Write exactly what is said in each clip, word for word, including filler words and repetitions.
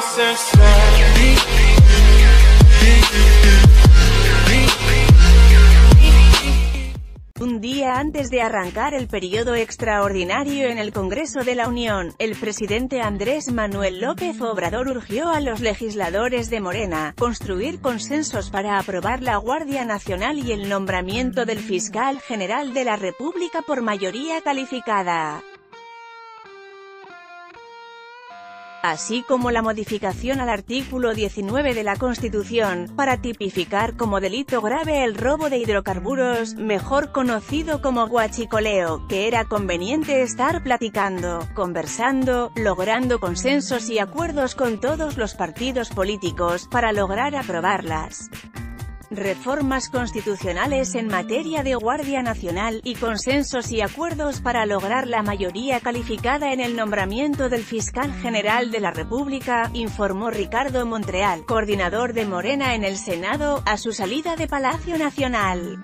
Un día antes de arrancar el periodo extraordinario en el Congreso de la Unión, el presidente Andrés Manuel López Obrador urgió a los legisladores de Morena construir consensos para aprobar la Guardia Nacional y el nombramiento del fiscal general de la República por mayoría calificada, así como la modificación al artículo diecinueve de la Constitución, para tipificar como delito grave el robo de hidrocarburos, mejor conocido como huachicoleo, que era conveniente estar platicando, conversando, logrando consensos y acuerdos con todos los partidos políticos, para lograr aprobarlas. Reformas constitucionales en materia de Guardia Nacional, y consensos y acuerdos para lograr la mayoría calificada en el nombramiento del fiscal general de la República, informó Ricardo Monreal, coordinador de Morena en el Senado, a su salida de Palacio Nacional.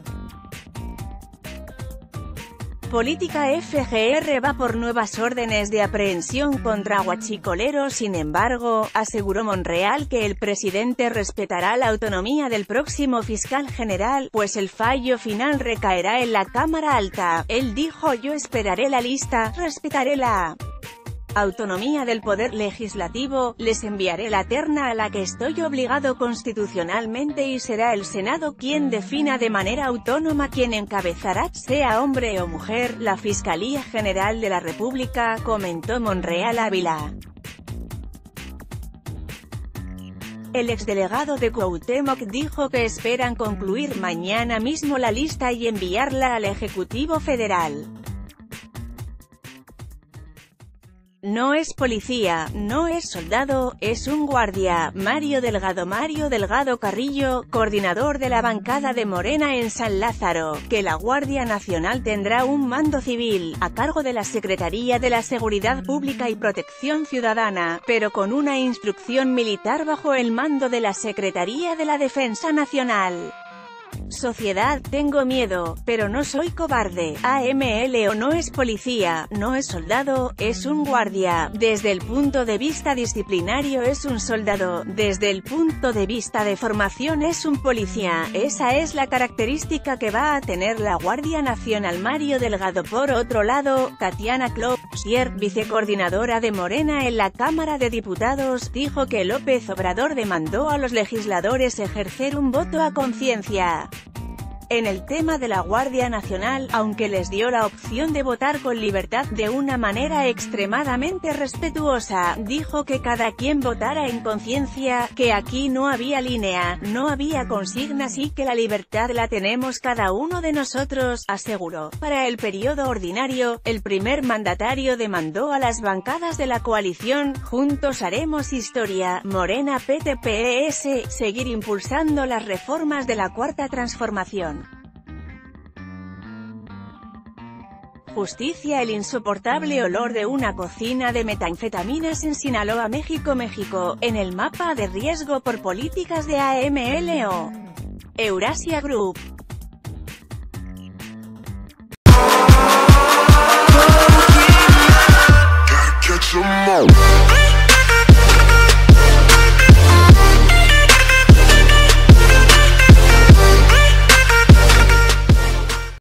Política F G R va por nuevas órdenes de aprehensión contra huachicoleros. Sin embargo, aseguró Monreal que el presidente respetará la autonomía del próximo fiscal general, pues el fallo final recaerá en la Cámara Alta. Él dijo: yo esperaré la lista, respetaré la autonomía del Poder Legislativo, les enviaré la terna a la que estoy obligado constitucionalmente y será el Senado quien defina de manera autónoma quién encabezará, sea hombre o mujer, la Fiscalía General de la República, comentó Monreal Ávila. El exdelegado de Cuauhtémoc dijo que esperan concluir mañana mismo la lista y enviarla al Ejecutivo Federal. No es policía, no es soldado, es un guardia. Mario Delgado Mario Delgado Carrillo, coordinador de la bancada de Morena en San Lázaro, que la Guardia Nacional tendrá un mando civil, a cargo de la Secretaría de la Seguridad Pública y Protección Ciudadana, pero con una instrucción militar bajo el mando de la Secretaría de la Defensa Nacional. Sociedad, tengo miedo, pero no soy cobarde. A M L O no es policía, no es soldado, es un guardia. Desde el punto de vista disciplinario es un soldado, desde el punto de vista de formación es un policía. Esa es la característica que va a tener la Guardia Nacional. Mario Delgado. Por otro lado, Tatiana Cloutier, vicecoordinadora de Morena en la Cámara de Diputados, dijo que López Obrador demandó a los legisladores ejercer un voto a conciencia en el tema de la Guardia Nacional, aunque les dio la opción de votar con libertad de una manera extremadamente respetuosa. Dijo que cada quien votara en conciencia, que aquí no había línea, no había consignas y que la libertad la tenemos cada uno de nosotros, aseguró. Para el periodo ordinario, el primer mandatario demandó a las bancadas de la coalición Juntos Haremos Historia, Morena, P T P E S, seguir impulsando las reformas de la Cuarta Transformación. Justicia. El insoportable olor de una cocina de metanfetaminas en Sinaloa, México. México, en el mapa de riesgo por políticas de A M L O. Eurasia Group.